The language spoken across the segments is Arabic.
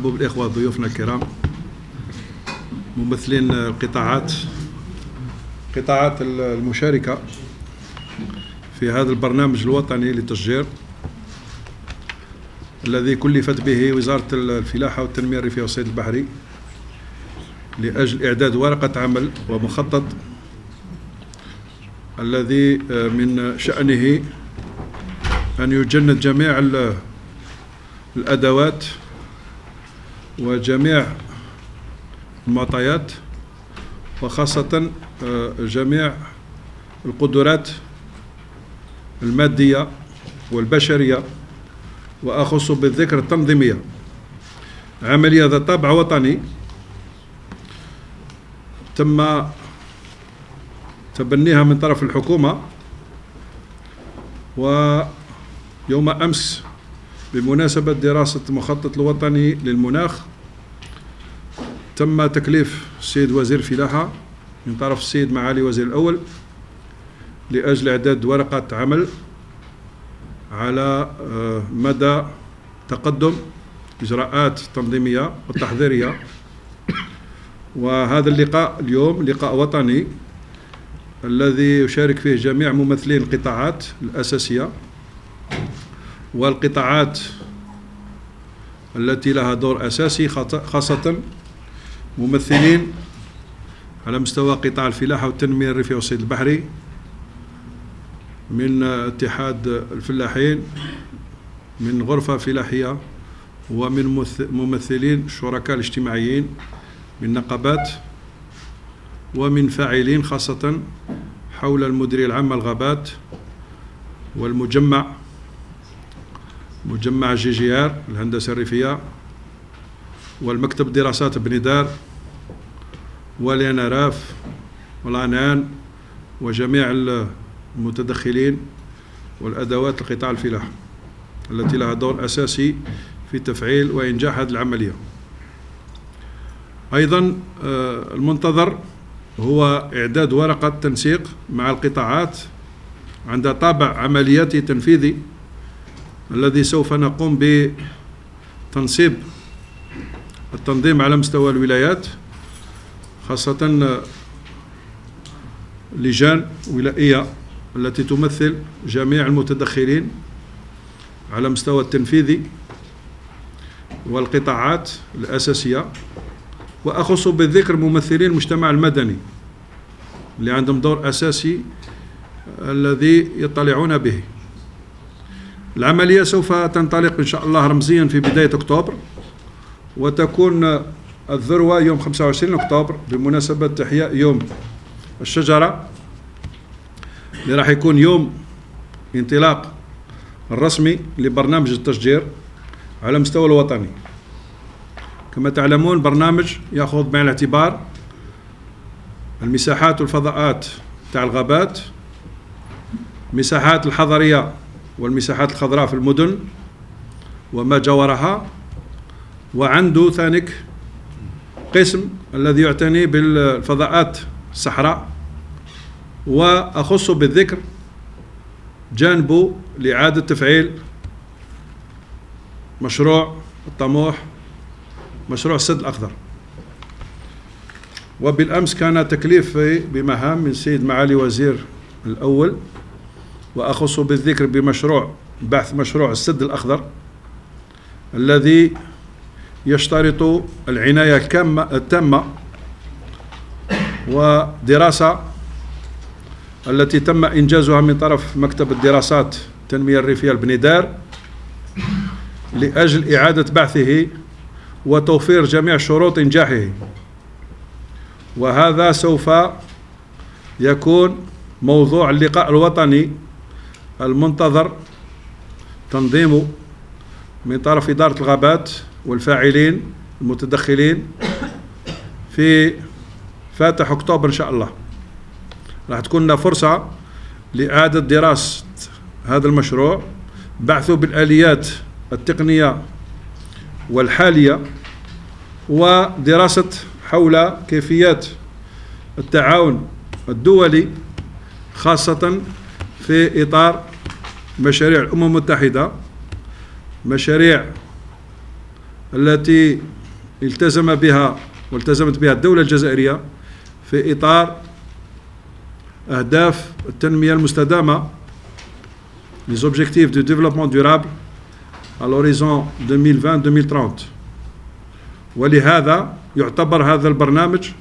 بالإخوة ضيوفنا الكرام ممثلين القطاعات المشاركة في هذا البرنامج الوطني للتشجير الذي كلفت به وزارة الفلاحة والتنمية الريفية والصيد البحري لأجل إعداد ورقة عمل ومخطط الذي من شأنه أن يجند جميع الأدوات وجميع المعطيات وخاصة جميع القدرات المادية والبشرية وأخص بالذكر التنظيمية. عملية ذات طابع وطني تم تبنيها من طرف الحكومة، ويوم أمس بمناسبة دراسة المخطط الوطني للمناخ تم تكليف السيد وزير الفلاحة من طرف السيد معالي وزير الأول لأجل إعداد ورقة عمل على مدى تقدم إجراءات التنظيمية والتحضيرية. وهذا اللقاء اليوم لقاء وطني الذي يشارك فيه جميع ممثلين القطاعات الأساسية والقطاعات التي لها دور أساسي، خاصة ممثلين على مستوى قطاع الفلاحة والتنمية الريفية والصيد البحري من اتحاد الفلاحين، من غرفة فلاحية، ومن ممثلين الشركاء الاجتماعيين من نقابات، ومن فاعلين خاصة حول المديرية العامة الغابات والمجمع مجمع GGR الهندسة الريفية والمكتب دراسات بندار والينراف والعنان وجميع المتدخلين والأدوات القطاع الفلاحة التي لها دور أساسي في تفعيل وإنجاح هذه العملية. أيضا المنتظر هو إعداد ورقة تنسيق مع القطاعات عند طابع عملياتي التنفيذي الذي سوف نقوم بتنصيب التنظيم على مستوى الولايات، خاصة لجان ولائية التي تمثل جميع المتدخلين على مستوى التنفيذي والقطاعات الأساسية، وأخص بالذكر ممثلين المجتمع المدني اللي عندهم دور أساسي الذي يطلعون به. العملية سوف تنطلق إن شاء الله رمزيا في بداية أكتوبر، وتكون الذروة يوم 25 أكتوبر بمناسبة إحياء يوم الشجرة اللي راح يكون يوم انطلاق الرسمي لبرنامج التشجير على مستوى الوطني. كما تعلمون برنامج يأخذ بعين الاعتبار المساحات والفضاءات تاع الغابات، مساحات الحضرية والمساحات الخضراء في المدن وما جاورها، وعنده ثانيك قسم الذي يعتني بالفضاءات الصحراء، وأخص بالذكر جانبه لإعادة تفعيل مشروع الطموح، مشروع السد الأخضر. وبالأمس كان تكليف بمهام من سيد معالي وزير الأول، وأخص بالذكر بمشروع بحث مشروع السد الأخضر الذي يشترط العناية التامة ودراسة التي تم إنجازها من طرف مكتب الدراسات التنمية الريفية البندار لأجل إعادة بحثه وتوفير جميع شروط إنجاحه. وهذا سوف يكون موضوع اللقاء الوطني المنتظر تنظيمه من طرف إدارة الغابات والفاعلين المتدخلين في فاتح أكتوبر إن شاء الله. راح تكون لنا فرصة لإعادة دراسة هذا المشروع، بحثه بالآليات التقنية والحالية، ودراسة حول كيفيات التعاون الدولي خاصة في إطار مشاريع الأمم المتحدة، مشاريع التي التزم بها والتزمت بها الدولة الجزائرية في إطار أهداف التنمية المستدامة les objectifs de développement durable à l'horizon 2020-2030. ولهذا يعتبر هذا البرنامج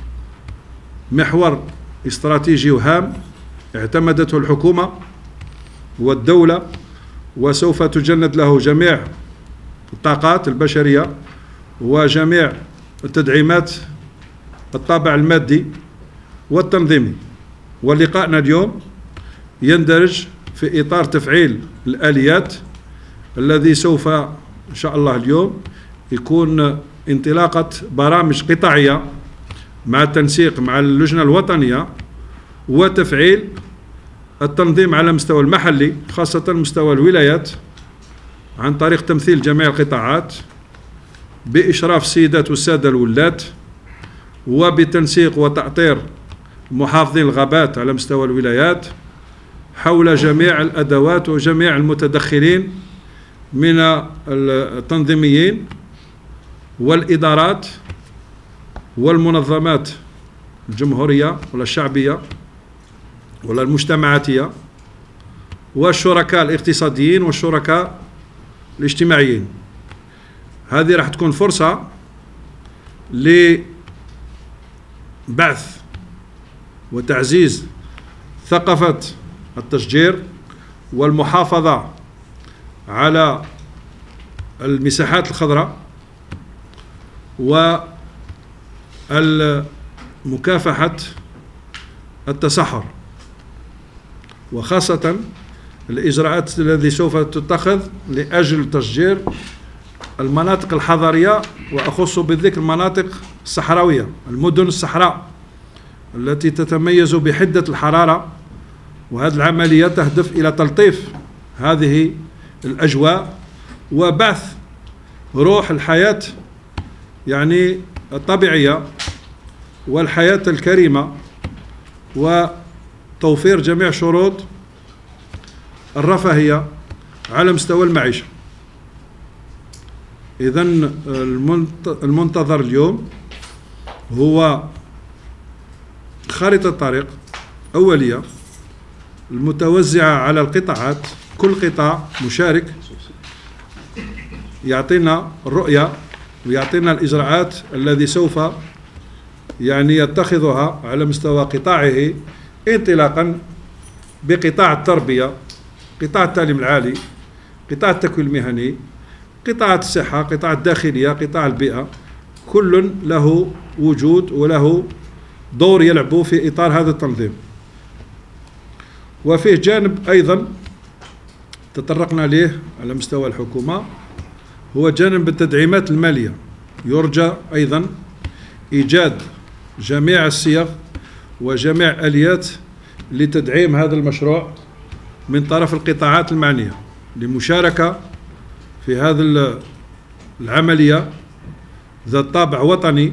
محور استراتيجي وهام اعتمدته الحكومة والدولة، وسوف تجند له جميع الطاقات البشرية وجميع التدعيمات الطابع المادي والتنظيمي. ولقائنا اليوم يندرج في إطار تفعيل الآليات الذي سوف إن شاء الله اليوم يكون انطلاقة برامج قطاعية مع التنسيق مع اللجنة الوطنية وتفعيل التنظيم على مستوى المحلي خاصة مستوى الولايات عن طريق تمثيل جميع القطاعات بإشراف السيدات والسادة الولاة، وبتنسيق وتأطير محافظين الغابات على مستوى الولايات حول جميع الأدوات وجميع المتدخلين من التنظيميين والإدارات والمنظمات الجمهورية ولا الشعبية ولا المجتمعاتية والشركاء الاقتصاديين والشركاء الاجتماعيين. هذه راح تكون فرصة لبعث وتعزيز ثقافة التشجير والمحافظة على المساحات الخضراء ومكافحة التصحر، وخاصة الإجراءات التي سوف تتخذ لأجل تشجير المناطق الحضرية، وأخص بالذكر المناطق الصحراوية، المدن الصحراء التي تتميز بحدة الحرارة. وهذه العملية تهدف إلى تلطيف هذه الأجواء وبعث روح الحياة يعني الطبيعية والحياة الكريمة وتوفير جميع شروط الرفاهية على مستوى المعيشة. إذن المنتظر اليوم هو خارطة طريق أولية المتوزعة على القطاعات، كل قطاع مشارك يعطينا الرؤية ويعطينا الإجراءات الذي سوف يعني يتخذها على مستوى قطاعه، انطلاقا بقطاع التربية، قطاع التعليم العالي، قطاع التكوين المهني، قطاع الصحة، قطاع الداخلية، قطاع البيئة، كل له وجود وله دور يلعب في إطار هذا التنظيم. وفيه جانب أيضا تطرقنا له على مستوى الحكومة هو جانب التدعيمات المالية. يرجى أيضا إيجاد جميع الصيغ وجميع آليات لتدعيم هذا المشروع من طرف القطاعات المعنية لمشاركة في هذه العملية ذات طابع وطني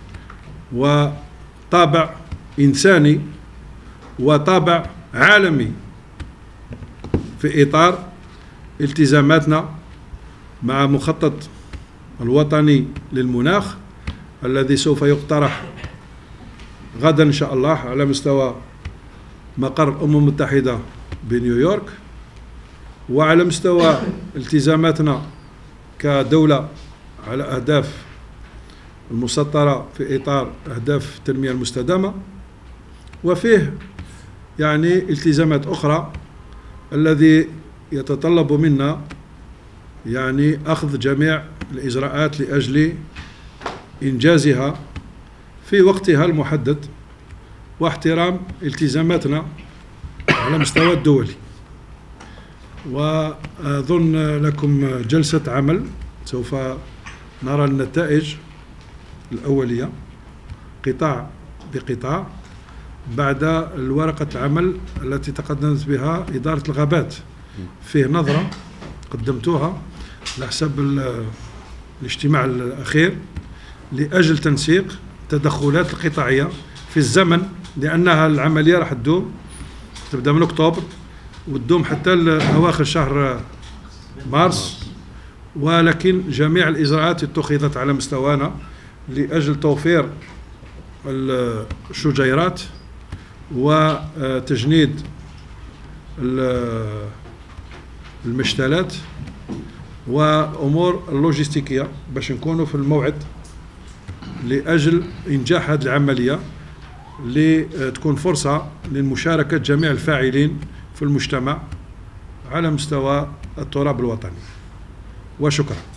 وطابع إنساني وطابع عالمي في إطار التزاماتنا مع مخطط الوطني للمناخ الذي سوف يقترح غدا إن شاء الله على مستوى مقر الأمم المتحدة بنيويورك، وعلى مستوى التزاماتنا كدولة على أهداف المسطرة في إطار أهداف التنمية المستدامة. وفيه يعني التزامات أخرى الذي يتطلب منا يعني أخذ جميع الإجراءات لأجل إنجازها في وقتها المحدد واحترام التزاماتنا على مستوى الدولي. وأظن لكم جلسة عمل سوف نرى النتائج الأولية قطاع بقطاع بعد الورقة العمل التي تقدمت بها إدارة الغابات. فيه نظرة قدمتوها لحساب الاجتماع الأخير لأجل تنسيق التدخلات القطاعية في الزمن، لأنها العملية راح تبدأ من أكتوبر وتدوم حتى أواخر شهر مارس، ولكن جميع الإجراءات اتخذت على مستوانا لأجل توفير الشجيرات وتجنيد المشتلات وأمور اللوجستيكية باش نكونوا في الموعد لأجل إنجاح هذه العملية، لتكون فرصة لمشاركة جميع الفاعلين في المجتمع على مستوى التراب الوطني. وشكرا.